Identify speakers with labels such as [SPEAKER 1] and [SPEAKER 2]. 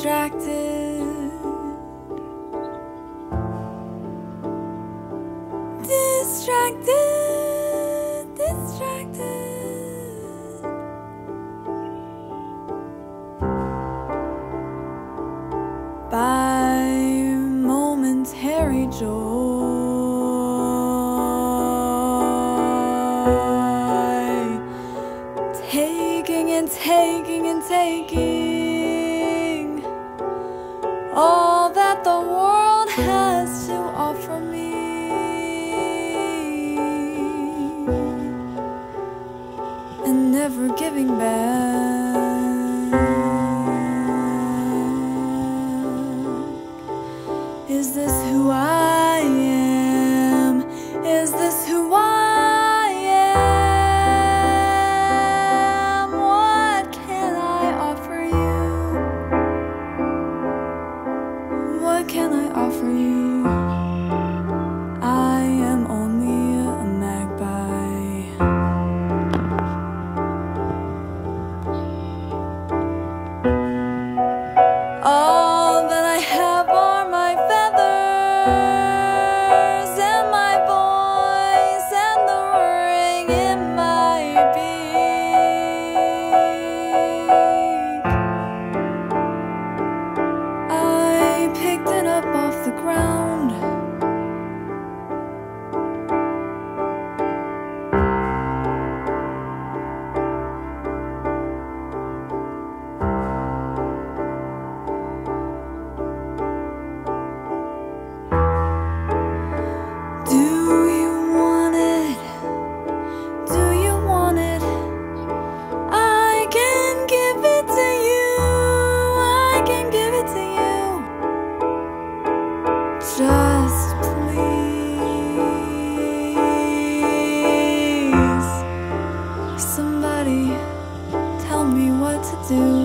[SPEAKER 1] distracted, distracted, distracted by momentary joy, taking and taking and taking all that the world has to offer me, and never giving back. Is this who I am? Is this who I am? What can I offer you? What can I offer you? I am only a magpie. All that I have are my feathers and my voice and the ring in my beak. I picked it up off the ground. Do you want it? Do you want it? I can give it to you. I can give it to you. Just please, somebody tell me what to do.